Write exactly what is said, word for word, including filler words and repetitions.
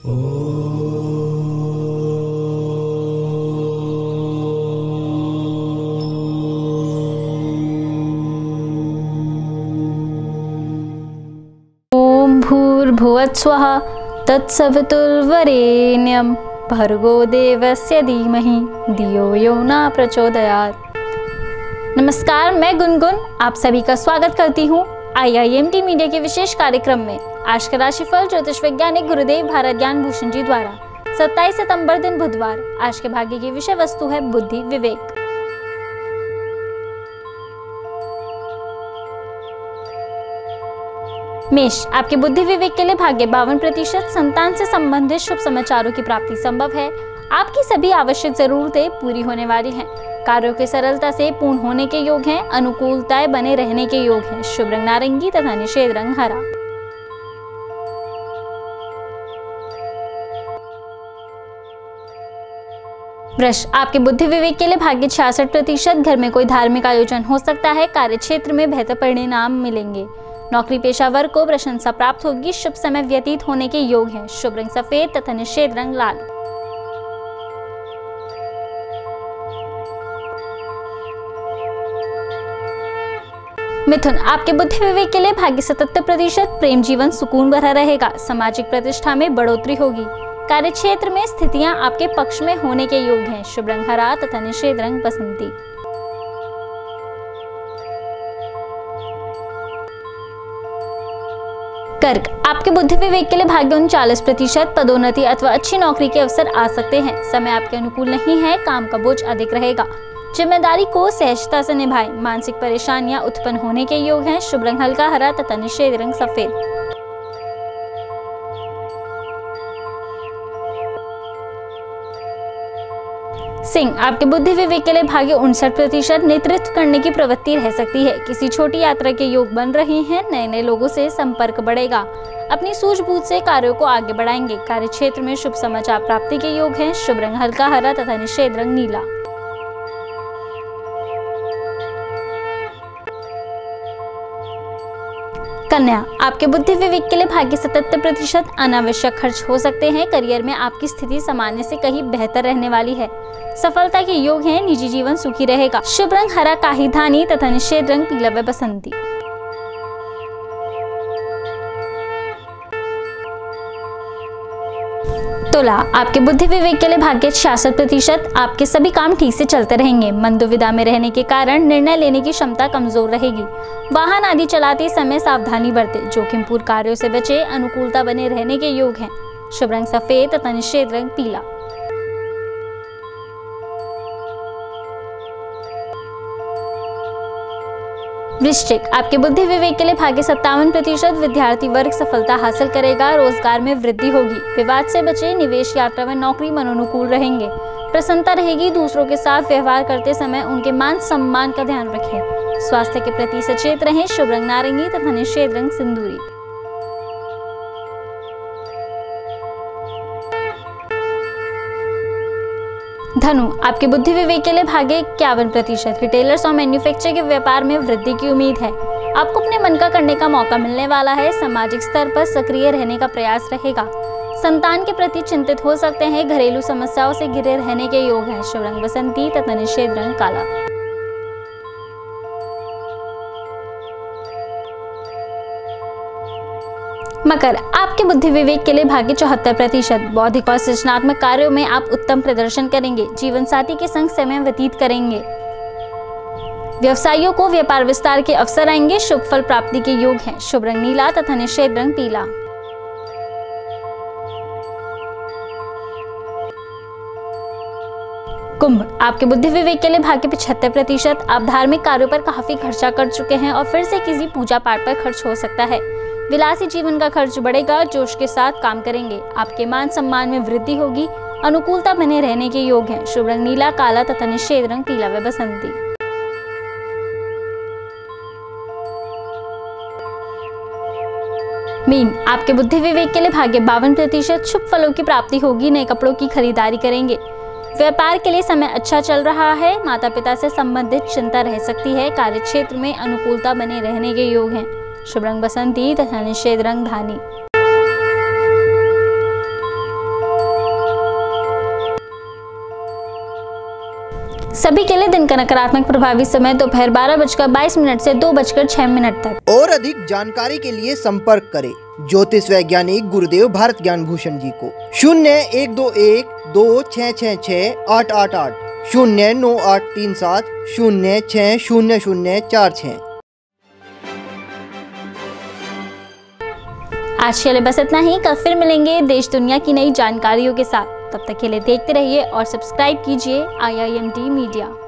ओम भूर्भुवस्वः तत्सवितुर्वरेण्यं भर्गो देवस्य धीमहि धियो यो न प्रचोदयात्। नमस्कार, मैं गुनगुन आप सभी का स्वागत करती हूँ I I M T media के विशेष कार्यक्रम में। आज का राशिफल ज्योतिष वैज्ञानिक गुरुदेव भारत ज्ञान भूषण जी द्वारा सत्ताईस सितंबर दिन बुधवार। आज के भाग्य की विषय वस्तु है बुद्धि विवेक। मेष, आपके बुद्धि विवेक के लिए भाग्य बावन प्रतिशत। संतान से संबंधित शुभ समाचारों की प्राप्ति संभव है। आपकी सभी आवश्यक जरूरतें पूरी होने वाली हैं। कार्यों के सरलता से पूर्ण होने के योग हैं। अनुकूलताएं बने रहने के योग हैं। शुभ रंग नारंगी तथा निषेध रंग हरा। वृष, आपके बुद्धि विवेक के लिए भाग्य छियासठ प्रतिशत। घर में कोई धार्मिक आयोजन हो सकता है। कार्य क्षेत्र में बेहतर परिणाम मिलेंगे। नौकरी पेशावर को प्रशंसा प्राप्त होगी। शुभ समय व्यतीत होने के योग हैं। शुभ रंग सफेद तथा निषेध रंग लाल। मिथुन, आपके बुद्धि विवेक के लिए भाग्य सतहत्तर प्रतिशत। प्रेम जीवन सुकून भरा रहेगा। सामाजिक प्रतिष्ठा में बढ़ोतरी होगी। कार्य क्षेत्र में स्थितियां आपके पक्ष में होने के योग हैं। शुभ रंग हरा तथा निषेध रंग बसंती। कर्क, आपके बुद्धि विवेक के लिए भाग्य उनचालीस प्रतिशत। पदोन्नति अथवा अच्छी नौकरी के अवसर आ सकते हैं। समय आपके अनुकूल नहीं है। काम का बोझ अधिक रहेगा। जिम्मेदारी को सहजता से निभाएं। मानसिक परेशानियां उत्पन्न होने के योग हैं। शुभ रंग हल्का हरा तथा निषेध रंग सफेद। सिंह, आपके बुद्धि विवेक के लिए भाग्य उनसठ प्रतिशत। नेतृत्व करने की प्रवृत्ति रह सकती है। किसी छोटी यात्रा के योग बन रहे हैं। नए नए लोगों से संपर्क बढ़ेगा। अपनी सूझबूझ से कार्यों को आगे बढ़ाएंगे। कार्य क्षेत्र में शुभ समाचार प्राप्ति के योग हैं। शुभ रंग हल्का हरा तथा निषेध रंग नीला। कन्या, आपके बुद्धि विवेक के लिए भाग्य सतहत्तर प्रतिशत। अनावश्यक खर्च हो सकते हैं। करियर में आपकी स्थिति सामान्य से कहीं बेहतर रहने वाली है। सफलता के योग हैं। निजी जीवन सुखी रहेगा। शुभ रंग हरा काही धानी तथा निषेध रंग पीला व बसंती। तुला, आपके बुद्धि विवेक के लिए भाग्य छियासठ प्रतिशत। आपके सभी काम ठीक से चलते रहेंगे। मन दुविधा में रहने के कारण निर्णय लेने की क्षमता कमजोर रहेगी। वाहन आदि चलाते समय सावधानी बरतें। जोखिमपूर्ण कार्यों से बचे। अनुकूलता बने रहने के योग हैं। शुभ रंग सफेद तथा निषेध रंग पीला। वृश्चिक, आपके बुद्धि विवेक के लिए भाग्य सत्तावन प्रतिशत। विद्यार्थी वर्ग सफलता हासिल करेगा। रोजगार में वृद्धि होगी। विवाद से बचे। निवेश यात्रा व नौकरी मनोनुकूल रहेंगे। प्रसन्नता रहेगी। दूसरों के साथ व्यवहार करते समय उनके मान सम्मान का ध्यान रखें। स्वास्थ्य के प्रति सचेत रहें। शुभ रंग नारंगी तथा निषेध रंग सिंदूरी। धनु, आपके बुद्धि विवेक के लिए भाग्य इक्यावन प्रतिशत। रिटेलर्स और मैन्युफैक्चर के व्यापार में वृद्धि की उम्मीद है। आपको अपने मन का करने का मौका मिलने वाला है। सामाजिक स्तर पर सक्रिय रहने का प्रयास रहेगा। संतान के प्रति चिंतित हो सकते हैं। घरेलू समस्याओं से घिरे रहने के योग हैं। शुभ रंग बसंती तथा निषेध रंग काला। मकर, आपके बुद्धि विवेक के लिए भाग्य चौहत्तर प्रतिशत। बौद्धिक और सृजनात्मक कार्यों में आप उत्तम प्रदर्शन करेंगे। जीवन साथी के संग समय व्यतीत करेंगे। व्यवसायियों को व्यापार विस्तार के अवसर आएंगे। शुभ फल प्राप्ति के योग हैं। शुभ रंग नीला तथा निषेध रंग पीला। कुंभ, आपके बुद्धि विवेक के लिए भाग्य पचहत्तर प्रतिशत। आप धार्मिक कार्यों पर काफी खर्चा कर चुके हैं और फिर से किसी पूजा पाठ पर खर्च हो सकता है। विलासी जीवन का खर्च बढ़ेगा। जोश के साथ काम करेंगे। आपके मान सम्मान में वृद्धि होगी। अनुकूलता बने रहने के योग हैं। शुभ रंग नीला काला तथा निषेध रंग पीला व बसंती। मीन, आपके बुद्धि विवेक के लिए भाग्य बावन प्रतिशत। शुभ फलों की प्राप्ति होगी। नए कपड़ों की खरीदारी करेंगे। व्यापार के लिए समय अच्छा चल रहा है। माता पिता से संबंधित चिंता रह सकती है। कार्य क्षेत्र में अनुकूलता बने रहने के योग हैं। शुभ रंग बसंती तथा निषेध रंग धानी। सभी के लिए दिन का नकारात्मक प्रभावी समय दोपहर बारह बजकर बाईस मिनट से दो बजकर छह मिनट तक। और अधिक जानकारी के लिए संपर्क करें ज्योतिष वैज्ञानिक गुरुदेव भारत ज्ञान भूषण जी को। शून्य एक दो एक दो छः छः छः आठ आठ आठ, शून्य नौ आठ तीन सात शून्य छः शून्य शून्य चार छः। आज के लिए बस इतना ही। कल फिर मिलेंगे देश दुनिया की नई जानकारियों के साथ। तब तक के लिए देखते रहिए और सब्सक्राइब कीजिए I I M T media.